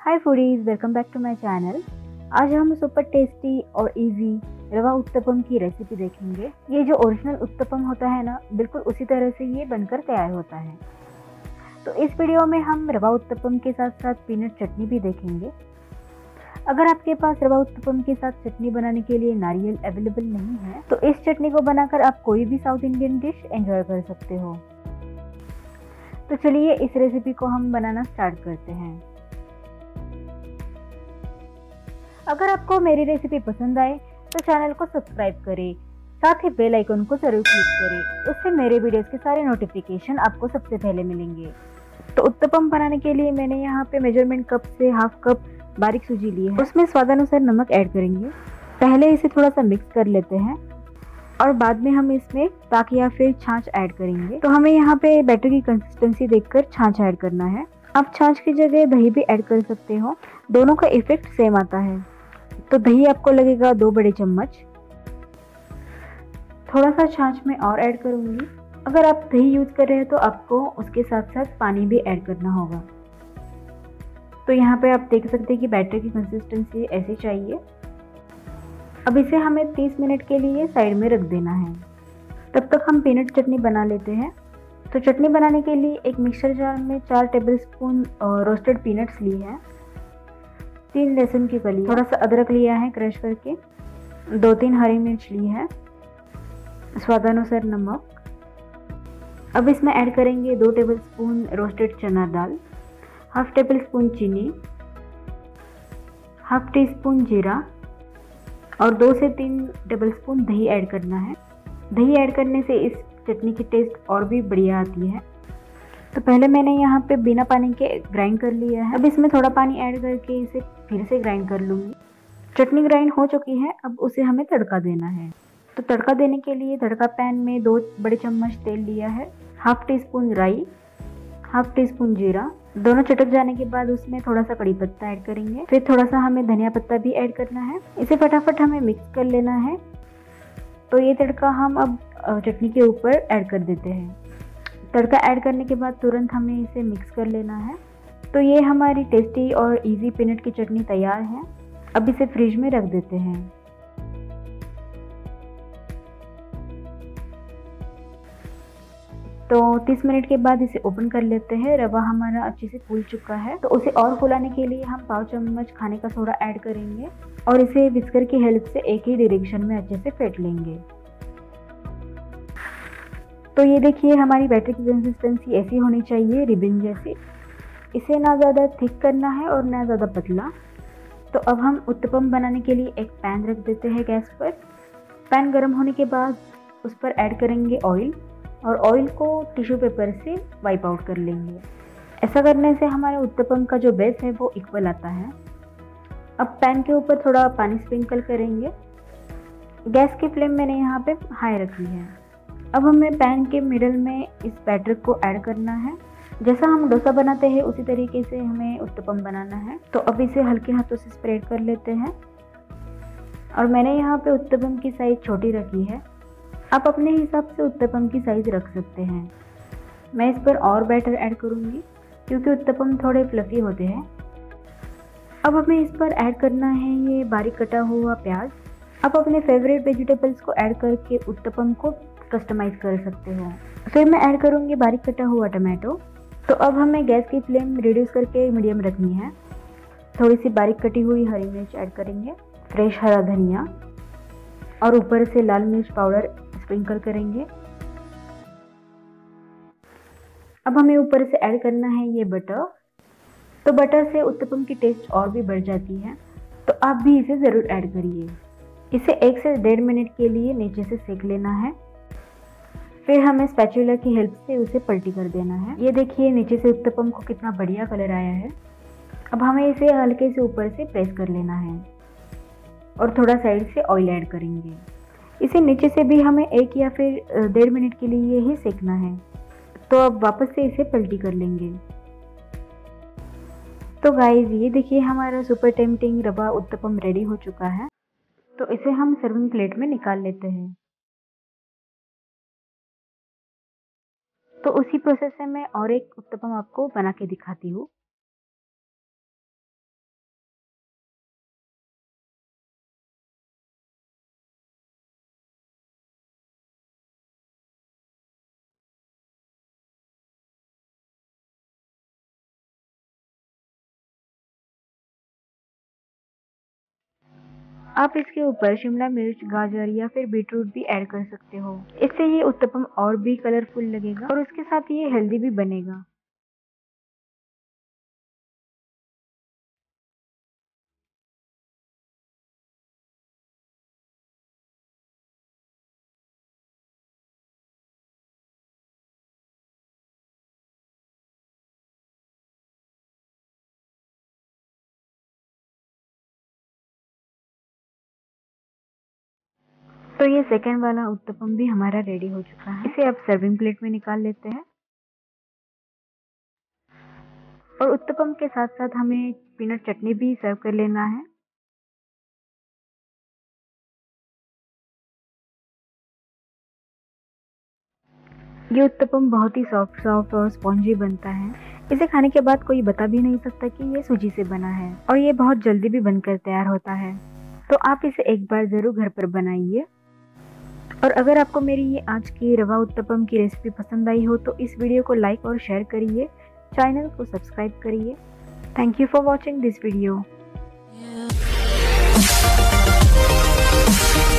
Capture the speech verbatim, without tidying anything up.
Hi foodies, welcome back to my channel. आज हम super tasty और इजी रवा उत्तपम की रेसिपी देखेंगे। ये जो ओरिजिनल उत्तपम होता है ना, बिल्कुल उसी तरह से ये बनकर तैयार होता है। तो इस वीडियो में हम रवा उत्तपम के साथ साथ पीनट चटनी भी देखेंगे। अगर आपके पास रवा उत्तपम के साथ चटनी बनाने के लिए नारियल अवेलेबल नहीं है तो इस चटनी को बनाकर आप कोई भी साउथ इंडियन डिश एंजॉय कर सकते हो। तो चलिए इस रेसिपी को हम बनाना स्टार्ट करते हैं। अगर आपको मेरी रेसिपी पसंद आए तो चैनल को सब्सक्राइब करें, साथ ही बेल आइकन को जरूर क्लिक करें। उससे मेरे वीडियोस के सारे नोटिफिकेशन आपको सबसे पहले मिलेंगे। तो उत्तपम बनाने के लिए मैंने यहाँ पे मेजरमेंट कप से हाफ कप बारीक सूजी ली है। उसमें स्वादानुसार नमक ऐड करेंगे। पहले इसे थोड़ा सा मिक्स कर लेते हैं और बाद में हम इसमें पाक या फिर छाछ ऐड करेंगे। तो हमें यहाँ पे बैटर की कंसिस्टेंसी देखकर छाछ ऐड करना है। आप छाछ की जगह दही भी ऐड कर सकते हो, दोनों का इफेक्ट सेम आता है। तो दही आपको लगेगा दो बड़े चम्मच। थोड़ा सा छाछ में और ऐड करूंगी। अगर आप दही यूज कर रहे हैं तो आपको उसके साथ साथ पानी भी ऐड करना होगा। तो यहाँ पे आप देख सकते हैं कि बैटर की कंसिस्टेंसी ऐसी चाहिए। अब इसे हमें तीस मिनट के लिए साइड में रख देना है। तब तक हम पीनट चटनी बना लेते हैं। तो चटनी बनाने के लिए एक मिक्सर जार में चार टेबलस्पून रोस्टेड पीनट्स ली है, तीन लहसुन की कली, थोड़ा सा अदरक लिया है क्रश करके, दो तीन हरी मिर्च ली है, स्वादानुसार नमक। अब इसमें ऐड करेंगे दो टेबलस्पून रोस्टेड चना दाल, हाफ टेबल स्पून चीनी, हाफ टी स्पून जीरा और दो से तीन टेबलस्पून दही ऐड करना है। दही ऐड करने से इस चटनी की टेस्ट और भी बढ़िया आती है। तो पहले मैंने यहाँ पे बिना पानी के ग्राइंड कर लिया है। अब इसमें थोड़ा पानी ऐड करके इसे फिर से ग्राइंड कर लूँगी। चटनी ग्राइंड हो चुकी है। अब उसे हमें तड़का देना है। तो तड़का देने के लिए तड़का पैन में दो बड़े चम्मच तेल लिया है, हाफ टी स्पून राई, हाफ टी स्पून जीरा। दोनों चटक जाने के बाद उसमें थोड़ा सा कड़ी पत्ता ऐड करेंगे। फिर थोड़ा सा हमें धनिया पत्ता भी ऐड करना है। इसे फटाफट हमें मिक्स कर लेना है। तो ये तड़का हम अब चटनी के ऊपर ऐड कर देते हैं। तड़का ऐड करने के बाद तुरंत हमें इसे मिक्स कर लेना है। तो ये हमारी टेस्टी और इजी पीनट की चटनी तैयार है। अब इसे फ्रिज में रख देते हैं। तो तीस मिनट के बाद इसे ओपन कर लेते हैं। रवा हमारा अच्छे से फूल चुका है। तो उसे और फुलाने के लिए हम पाव चम्मच खाने का सोडा ऐड करेंगे और इसे विस्कर की हेल्प से एक ही डायरेक्शन में अच्छे से फेंट लेंगे। तो ये देखिए हमारी बैटर की कंसिस्टेंसी ऐसी होनी चाहिए, रिबन जैसी। इसे ना ज़्यादा थिक करना है और ना ज़्यादा पतला। तो अब हम उत्तपम बनाने के लिए एक पैन रख देते हैं गैस पर। पैन गर्म होने के बाद उस पर ऐड करेंगे ऑयल और ऑयल को टिश्यू पेपर से वाइप आउट कर लेंगे। ऐसा करने से हमारे उत्तपम का जो बेस है वो इक्वल आता है। अब पैन के ऊपर थोड़ा पानी स्प्रिंकल करेंगे। गैस की फ्लेम मैंने यहाँ पे हाई रखी है। अब हमें पैन के मिडल में इस बैटर को ऐड करना है। जैसा हम डोसा बनाते हैं उसी तरीके से हमें उत्तपम बनाना है। तो अब इसे हल्के हाथों से स्प्रेड कर लेते हैं। और मैंने यहाँ पे उत्तपम की साइज छोटी रखी है। आप अपने हिसाब से उत्तपम की साइज रख सकते हैं। मैं इस पर और बैटर ऐड करूँगी क्योंकि उत्तपम थोड़े फ्लफी होते हैं। अब हमें इस पर ऐड करना है ये बारीक कटा हुआ प्याज। आप अपने फेवरेट वेजिटेबल्स को ऐड करके उत्तपम को कस्टमाइज कर सकते हो। फिर मैं ऐड करूँगी बारीक कटा हुआ टमाटो। तो अब हमें गैस की फ्लेम रिड्यूस करके मीडियम रखनी है। थोड़ी सी बारीक कटी हुई हरी मिर्च ऐड करेंगे, फ्रेश हरा धनिया और ऊपर से लाल मिर्च पाउडर स्प्रिंकल करेंगे। अब हमें ऊपर से ऐड करना है ये बटर। तो बटर से उत्तपम की टेस्ट और भी बढ़ जाती है। तो आप भी इसे ज़रूर ऐड करिए। इसे एक से डेढ़ मिनट के लिए नीचे से सेक लेना है। फिर हमें स्पैचुला की हेल्प से उसे पलटी कर देना है। ये देखिए नीचे से उत्तपम को कितना बढ़िया कलर आया है। अब हमें इसे हल्के से ऊपर से प्रेस कर लेना है और थोड़ा साइड से ऑयल ऐड करेंगे। इसे नीचे से भी हमें एक या फिर डेढ़ मिनट के लिए ही सेकना है। तो अब वापस से इसे पलटी कर लेंगे। तो गाइस ये देखिए हमारा सुपर टेम्पटिंग रवा उत्तपम रेडी हो चुका है। तो इसे हम सर्विंग प्लेट में निकाल लेते हैं। तो उसी प्रोसेस से मैं और एक उत्तपम आपको बना के दिखाती हूँ। आप इसके ऊपर शिमला मिर्च, गाजर या फिर बीटरूट भी ऐड कर सकते हो। इससे ये उत्तपम और भी कलरफुल लगेगा और उसके साथ ये हेल्दी भी बनेगा। तो ये सेकंड वाला उत्तपम भी हमारा रेडी हो चुका है। इसे अब सर्विंग प्लेट में निकाल लेते हैं। और उत्तपम के साथ साथ हमें पीनट चटनी भी सर्व कर लेना है। ये उत्तपम बहुत ही सॉफ्ट सॉफ्ट और स्पॉन्जी बनता है। इसे खाने के बाद कोई बता भी नहीं सकता कि ये सूजी से बना है और ये बहुत जल्दी भी बनकर तैयार होता है। तो आप इसे एक बार ज़रूर घर पर बनाइए। और अगर आपको मेरी ये आज की रवा उत्तपम की रेसिपी पसंद आई हो तो इस वीडियो को लाइक और शेयर करिए, चैनल को सब्सक्राइब करिए। Thank you for watching this video.